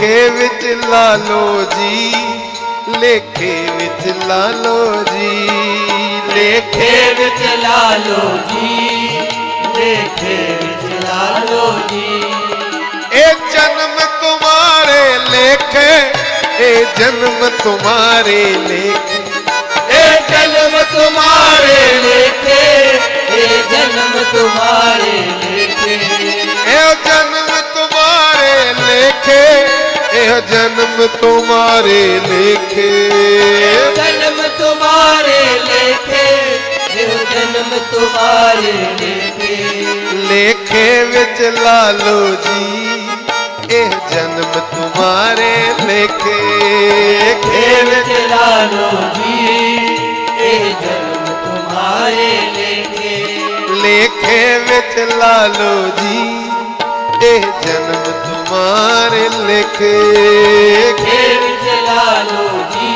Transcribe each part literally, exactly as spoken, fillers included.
लेखे विच ला लो जी, लेखे विच ला लो जी, लेखे विच ला लो जी, लेखे विच ला लो जी। ए जन्म तुम्हारे लेखे, ए जन्म तुम्हारे लेखे, ए जन्म तुम्हारे लेखे, ए जन्म तुम्हारे लेखे, ए जन्म तुम्हारे लेखे, ए जन्म तुम्हारे लेखे, जन्म तुम्हारे लेखे, ए जन्म तुम्हारे लेखे। लेखे विच ला लो जी, ए जन्म तुम्हारे लेखे, लेखे विच ला लो जी, ए जन्म तुम्हारे लेखे, लेखे विच ला लो जी, ए जन्म तुम्हारे लेखे, लेखे विच ला लो जी,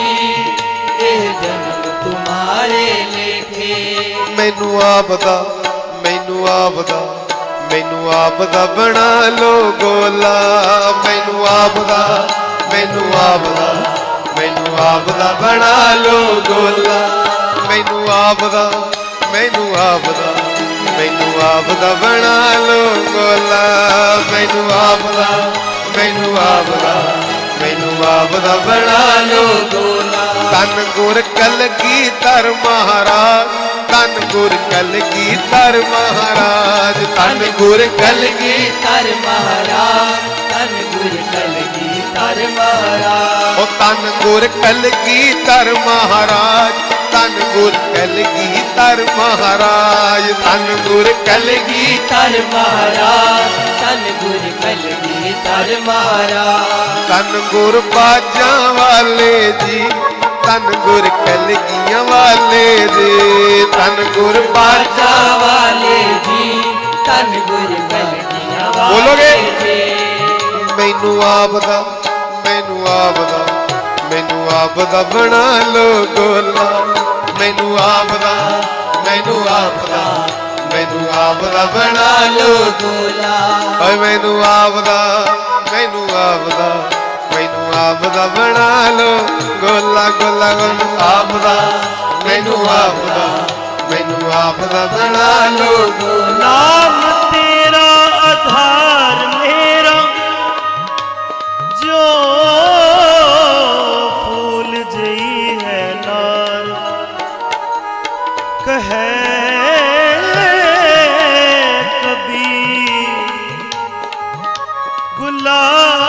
ए जन्म तुम्हारे लेखे। मैनू आपदा, मैनू आपदा, मैनू आपदा बना लो गोला, मैनू आपदा, मैनू आपदा, मैनू आपदा बना लो गोला, मैनू आपदा, मैनू आपदा, मैनू आपदा बना लो गोला, मैनू आपदा, मैनू आपदा, मैनू आपदा बना लो गोला। तन गुर कलगीधर महाराज, तन गुर कलगीधर महाराज, तन गुर कलगीधर महाराज, तन गुर कलगीधर महाराज, ओ तन गुर कलगीधर महाराज, तन गुर कलगीधर महाराज, तन गुर कलगीधर महाराज, तन गुर कलगीधर महाराज, तन गुर बाजा वाले जी, तन गुर कलगियां वाले जी, तन गुर बाजा वाले जी, तन गुर कलगियां वाले। बोलोगे मैनू आपदा, मैनू आपदा, मैनू आपदा बना लो गोला, मैनू आपदा, मैनू आपदा, मैनू आपदा बना लो गोला, ओए मैनू आपदा, मैनू आपदा, मैनू आपदा बना लो गोला, गोला मैनू आपदा, मैनू आपदा, मैनू आपदा बना लो गोला। नाम तेरा आधार मेरा, जो फूल जई है नार, कहे कबीर गुलाम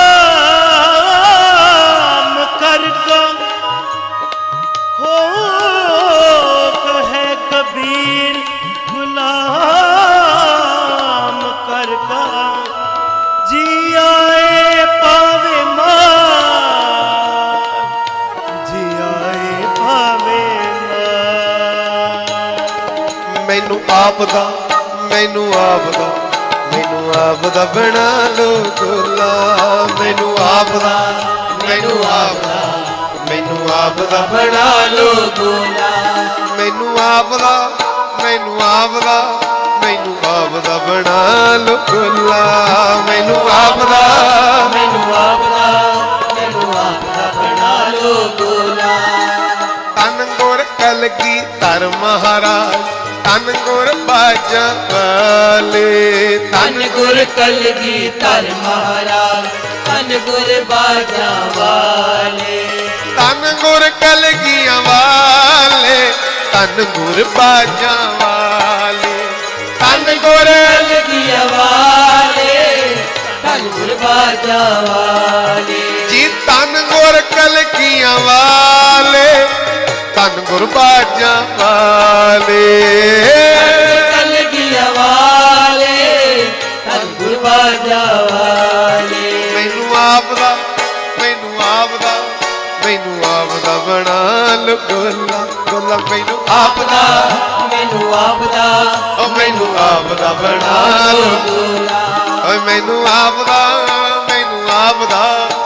कर को हो, कहे कबीर गुलाम कर का, जी आए पावे मार, जी आए पावे मार। मैनू आपदा, मैनू आपदा, मैनू आपदा बना लो गोला, मैनू आपदा, मैनू आपदा, मैनू आपदा बना लो गोला, मैनू आपदा, मैनू आपदा, मैनू आपदा बना लो गोला, मैनू आपदा, मैनू आपदा, मैनू आपदा बना लो गोला। तन गुर कलगीधर महाराज, तन गुर बाजा वाले, तन गुर कलगीधर महाराज, तन गुर बाजा वाले, तन गुर कलगियां वाले, तन गुर बाजा वाले, तन गुर कलगियां वाले, तन गुर बाजा वाले, जी तन गुर कलगियां वाले, तन गुर बाजा वाले, कलगियां वाले, तन गुर बाजा वाले। मैनू आपदा, मैनू आपदा, मैनू आपदा बना लो गोला, गोला मैनू आपदा, मैनू आपदा, ओ मैनू आपदा बना लो गोला, ओ मैनू आपदा, मैनू आपदा,